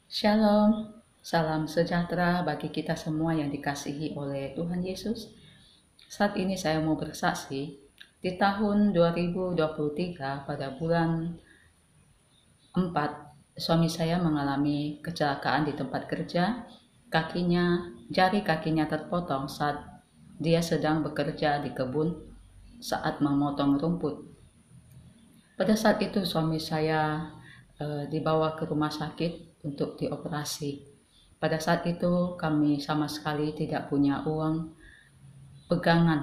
Shalom, salam sejahtera bagi kita semua yang dikasihi oleh Tuhan Yesus. Saat ini saya mau bersaksi, di tahun 2023 pada bulan 4, suami saya mengalami kecelakaan di tempat kerja. Jari kakinya terpotong saat dia sedang bekerja di kebun saat memotong rumput. Pada saat itu suami saya dibawa ke rumah sakit untuk dioperasi. Pada saat itu kami sama sekali tidak punya uang pegangan.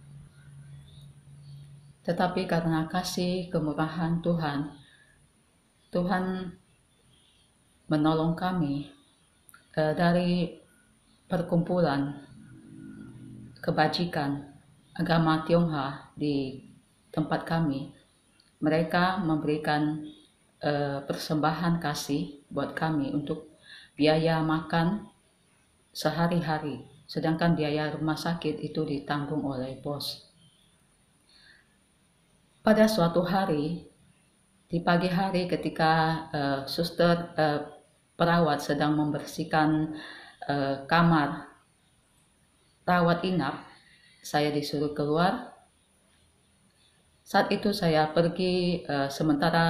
Tetapi karena kasih kemurahan Tuhan, Tuhan menolong kami dari perkumpulan kebajikan agama Tionghoa di tempat kami. Mereka memberikan persembahan kasih buat kami untuk biaya makan sehari-hari, sedangkan biaya rumah sakit itu ditanggung oleh bos. Pada suatu hari, di pagi hari ketika perawat sedang membersihkan kamar rawat inap, saya disuruh keluar. Saat itu saya pergi sementara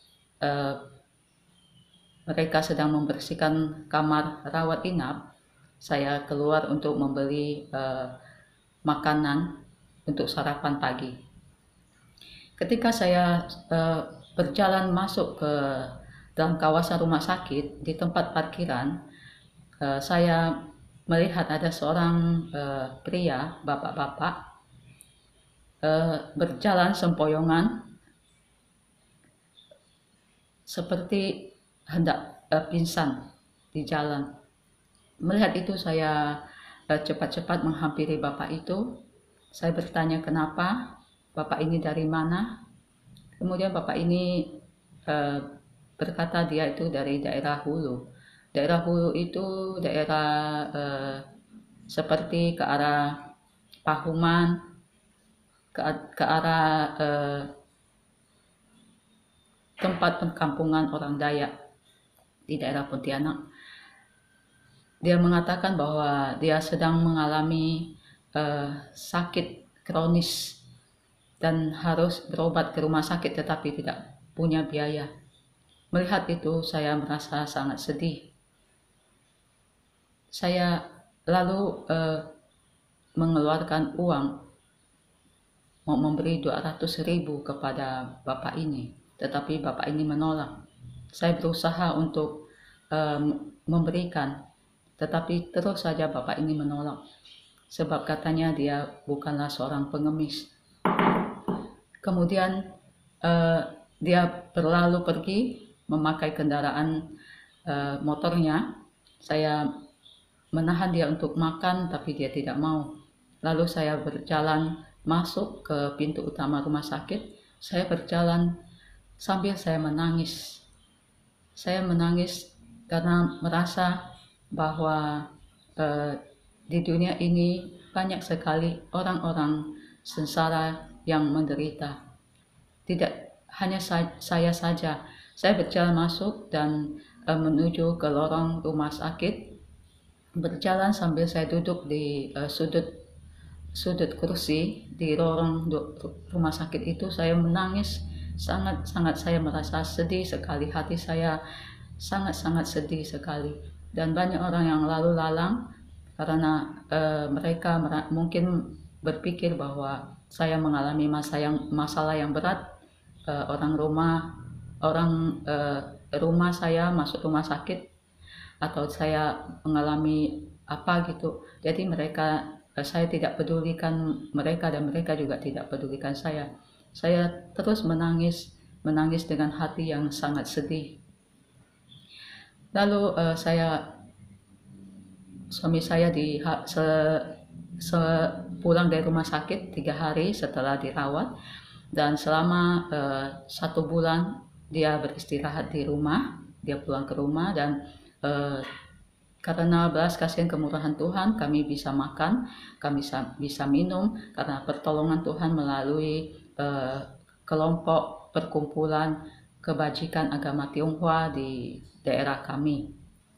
mereka sedang membersihkan kamar rawat inap, saya keluar untuk membeli makanan untuk sarapan pagi. Ketika saya berjalan masuk ke dalam kawasan rumah sakit di tempat parkiran, saya melihat ada seorang pria, bapak-bapak, berjalan sempoyongan seperti hendak pingsan di jalan. Melihat itu saya cepat-cepat menghampiri bapak itu. Saya bertanya kenapa, bapak ini dari mana. Kemudian bapak ini berkata dia itu dari daerah Hulu. Daerah Hulu itu daerah seperti ke arah Pahuman, ke arah tempat perkampungan orang Dayak di daerah Pontianak. Dia mengatakan bahwa dia sedang mengalami sakit kronis dan harus berobat ke rumah sakit tetapi tidak punya biaya. Melihat itu saya merasa sangat sedih. Saya lalu mengeluarkan uang mau memberi 200.000 kepada bapak ini, tetapi bapak ini menolak. Saya berusaha untuk memberikan, tetapi terus saja bapak ini menolak, sebab katanya dia bukanlah seorang pengemis. Kemudian dia berlalu pergi memakai kendaraan motornya. Saya menahan dia untuk makan, tapi dia tidak mau. Lalu saya berjalan masuk ke pintu utama rumah sakit. Saya berjalan sambil saya menangis. Saya menangis karena merasa bahwa di dunia ini banyak sekali orang-orang sengsara yang menderita. Tidak hanya saya saja. Saya berjalan masuk dan menuju ke lorong rumah sakit. Berjalan sambil saya duduk di sudut kursi di lorong rumah sakit itu, saya menangis sangat-sangat. Saya merasa sedih sekali, hati saya sangat-sangat sedih sekali. Dan banyak orang yang lalu lalang karena mereka mungkin berpikir bahwa saya mengalami masalah yang berat. Orang rumah saya masuk rumah sakit atau saya mengalami apa gitu. Jadi saya tidak pedulikan mereka dan mereka juga tidak pedulikan saya. Saya terus menangis dengan hati yang sangat sedih. Lalu suami saya pulang dari rumah sakit 3 hari setelah dirawat, dan selama 1 bulan dia beristirahat di rumah. Dia pulang ke rumah dan karena belas kasihan kemurahan Tuhan, kami bisa makan, kami bisa minum karena pertolongan Tuhan melalui kelompok perkumpulan kebajikan agama Tionghoa di daerah kami.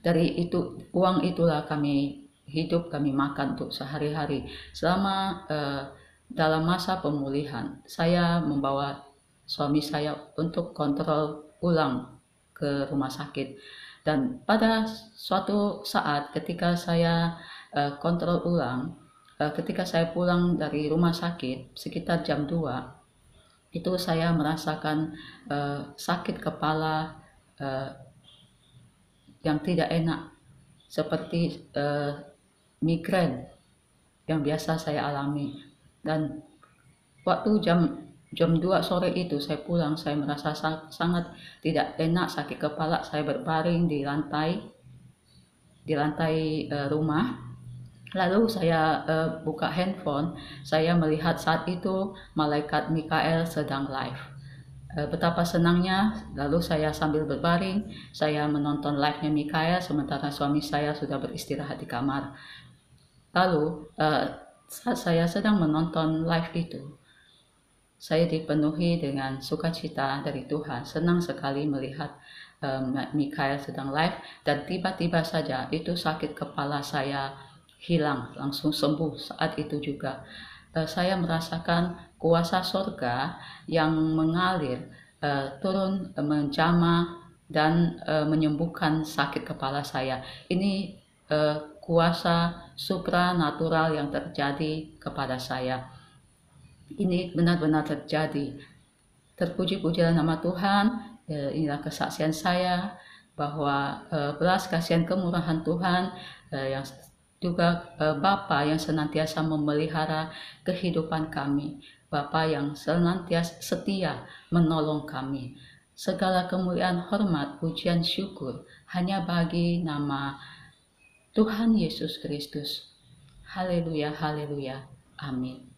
Dari itu uang itulah kami hidup, kami makan untuk sehari-hari. Selama dalam masa pemulihan, saya membawa suami saya untuk kontrol ulang ke rumah sakit. Dan pada suatu saat ketika saya kontrol ulang, ketika saya pulang dari rumah sakit sekitar jam 2, itu saya merasakan sakit kepala uh, yang tidak enak, seperti migrain yang biasa saya alami. Dan waktu jam 2 sore itu saya pulang, saya merasa sangat tidak enak, sakit kepala. Saya berbaring di lantai rumah. Lalu saya buka handphone, saya melihat saat itu malaikat Mikael sedang live. Betapa senangnya, lalu saya sambil berbaring, saya menonton live-nya Mikael sementara suami saya sudah beristirahat di kamar. Lalu saat saya sedang menonton live itu, saya dipenuhi dengan sukacita dari Tuhan, senang sekali melihat Mikael sedang live, dan tiba-tiba saja itu sakit kepala saya hilang, langsung sembuh saat itu juga. Saya merasakan kuasa surga yang mengalir turun menjamah dan menyembuhkan sakit kepala saya. Ini kuasa supranatural yang terjadi kepada saya. Ini benar-benar terjadi. Terpuji-pujilah nama Tuhan. Inilah kesaksian saya bahwa belas kasihan kemurahan Tuhan yang juga Bapa yang senantiasa memelihara kehidupan kami, Bapa yang senantiasa setia menolong kami. Segala kemuliaan, hormat, pujian, syukur hanya bagi nama Tuhan Yesus Kristus. Haleluya, haleluya, amin.